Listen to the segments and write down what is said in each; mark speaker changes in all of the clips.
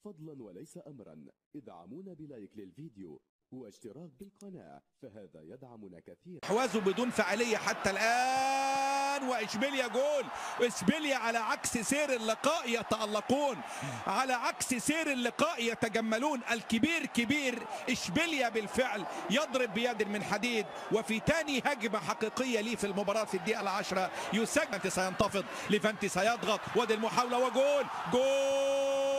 Speaker 1: فضلا وليس أمرا ادعمونا بلايك للفيديو واشتراك بالقناة، فهذا يدعمنا كثيرا.
Speaker 2: حوازه بدون فعالية حتى الآن، وإشبيليا جول. إشبيليا على عكس سير اللقاء يتألقون، على عكس سير اللقاء يتجملون. الكبير كبير إشبيليا بالفعل يضرب بيد من حديد، وفي ثاني هجمة حقيقية ليه في المباراة في الدقيقة العاشرة يسجل. ليفانتي سينتفض، ليفانتي سيضغط، ودي المحاولة وجول. جول!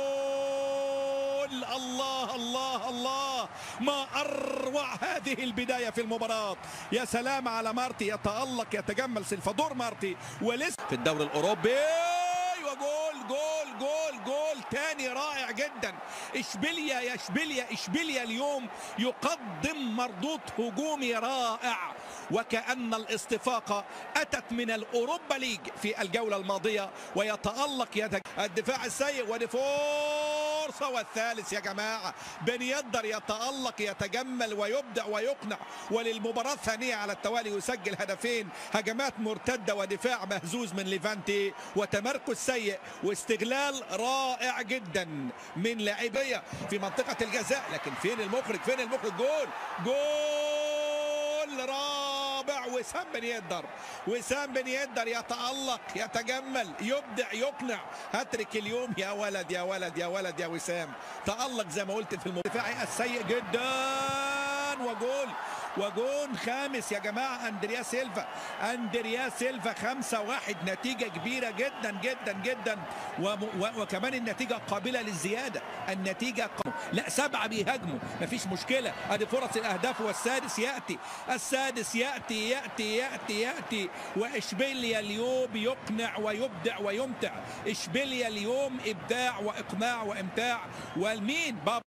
Speaker 2: الله الله الله، ما أروع هذه البداية في المباراة. يا سلام على مارتي، يتألق يتجمل سلفادور مارتي، ولسه في الدوري الأوروبي. وجول جول جول جول تاني رائع جدا. إشبيليا يا إشبيليا، إشبيليا اليوم يقدم مردود هجومي رائع، وكأن الاستفاقة أتت من الأوروبا ليج في الجولة الماضية. ويتألق الدفاع السيء، ودي فرصة والثالث يا جماعة. بن يدر يتألق يتجمل ويبدع ويقنع، وللمباراة الثانية على التوالي يسجل هدفين، هجمات مرتدة ودفاع مهزوز من ليفانتي، وتمركز سيء واستغلال رائع جدا من لاعبية في منطقة الجزاء. لكن فين المخرج؟ فين المخرج؟ جول جول رابع. وسام بن يدر، وسام بن يدر يتألق يتجمل يبدع يقنع. هاتريك اليوم يا ولد يا ولد يا ولد يا وسام. تألق زي ما قلت في الدفاع السيء جدا، وجول وجون خامس يا جماعة. أندريا سيلفا، أندريا سيلفا 5-1، نتيجة كبيرة جدا جدا جدا، وكمان النتيجة قابلة للزيادة. النتيجة لا 7 بيهاجموا، مفيش مشكلة. ادي فرص الأهداف، والسادس يأتي، السادس يأتي يأتي يأتي يأتي. وإشبيليا اليوم يقنع ويبدع ويمتع. إشبيليا اليوم إبداع وإقناع وإمتاع. والمين؟